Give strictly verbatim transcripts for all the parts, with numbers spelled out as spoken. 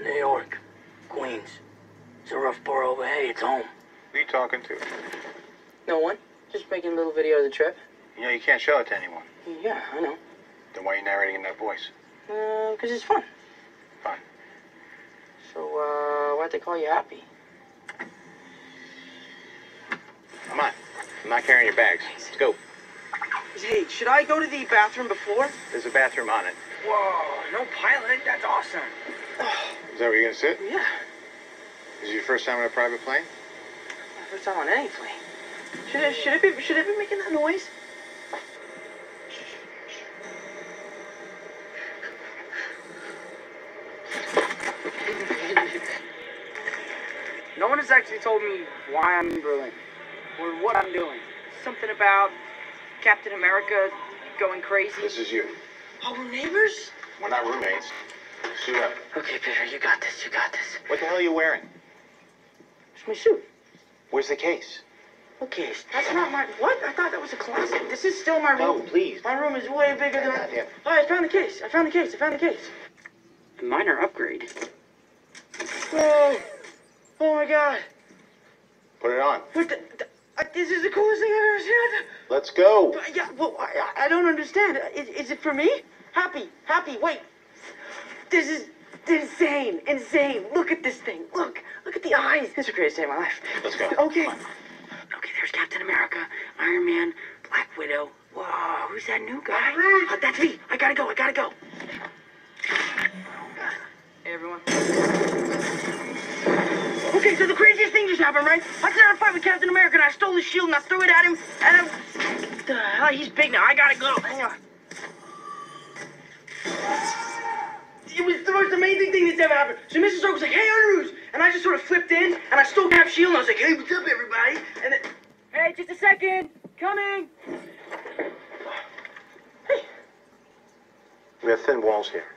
New York, Queens. It's a rough borough, but hey, it's home. Who are you talking to? No one. Just making a little video of the trip. You know you can't show it to anyone. Yeah, I know. Then why are you narrating in that voice? Uh, because it's fun. Fine. So, uh, why'd they call you Happy? Come on. I'm not carrying your bags. Let's go. Hey, should I go to the bathroom before? There's a bathroom on it. Whoa, no pilot. That's awesome. Is that where you're going to sit? Yeah. Is it your first time on a private plane? My first time on any plane. Should it, should it be, should it be making that noise? No one has actually told me why I'm in Berlin, or what I'm doing. Something about Captain America going crazy. This is you. Oh, we're neighbors? We're not roommates. Suit up. Okay, Peter, you got this, you got this. What the hell are you wearing? It's my suit. Where's the case? Okay, that's not my... What? I thought that was a closet. This is still my room. No, please. My room is way bigger than... Yeah, yeah. Oh, I found the case. I found the case. I found the case. A minor upgrade. Whoa. Oh, my God. Put it on. What the... the uh, this is the coolest thing I've ever seen. Let's go. Uh, yeah, well, I, I don't understand. Is, is it for me? Happy. Happy. Wait. This is... insane. Insane. Look at this thing. Look. Look at the eyes. This is the greatest day of my life. Let's go. Okay. Okay, there's Captain America, Iron Man, Black Widow. Whoa, who's that new guy? Uh, that's me. I gotta go. I gotta go. Hey, everyone. Okay, so the craziest thing just happened, right? I started a fight with Captain America, and I stole his shield, and I threw it at him, and I... What the hell? He's big now. I gotta go. Hang on. It was the most amazing thing that's ever happened. So Missus Stark was like, hey, Underoos. And I just sort of flipped in, and I stole Cap's shield, and I was like, hey, what's up, everybody? And then... Hey, just a second. Coming. Hey. We have thin walls here.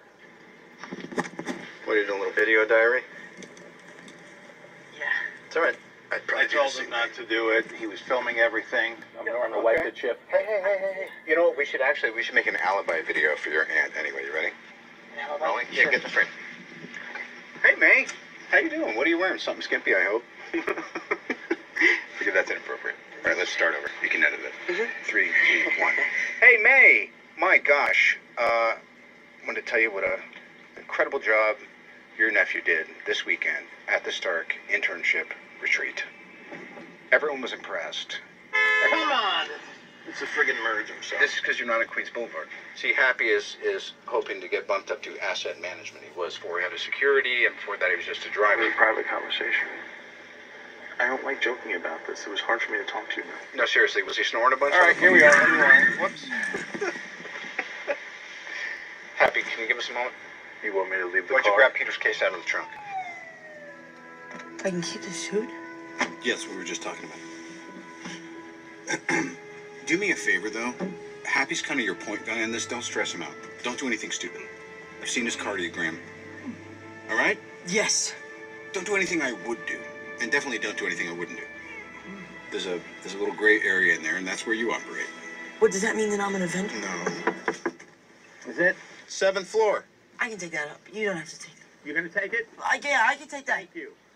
What, are you doing, a little video diary? Yeah. It's all right. I'd probably I told him not to do it. He was filming everything. I'm going to okay. wipe the chip. Hey, hey, hey, hey, hey. You know what? We should actually, we should make an alibi video for your aunt anyway. You ready? Rolling? Yeah, Sure. get the frame. Hey, May. How you doing? What are you wearing? Something skimpy, I hope. Forget that's inappropriate. All right, let's start over. You can edit it. Mm-hmm. Three, two, one. Hey, May. My gosh. Uh, I wanted to tell you what a incredible job your nephew did this weekend at the Stark internship retreat. Everyone was impressed. Come on. It's a friggin' merge, I'm sorry. This is because you're not on Queens Boulevard. See, Happy is is hoping to get bumped up to asset management. He was before he had a security, and before that he was just a driver. Very private conversation. I don't like joking about this. It was hard for me to talk to you. No, seriously, was he snoring a bunch? All right, here we are. Whoops. Happy, can you give us a moment? You want me to leave the Why don't you car? grab Peter's case out of the trunk? I can keep the suit? Yeah, that's what we were just talking about. Do me a favor, though. Happy's kind of your point guy on this. Don't stress him out. Don't do anything stupid. I've seen his cardiogram. All right? Yes. Don't do anything I would do. And definitely don't do anything I wouldn't do. There's a there's a little gray area in there, and that's where you operate. What, does that mean that I'm an Avenger? No. Is it? Seventh floor. I can take that up. You don't have to take that. You gonna take it? I, yeah, I can take that. Thank you.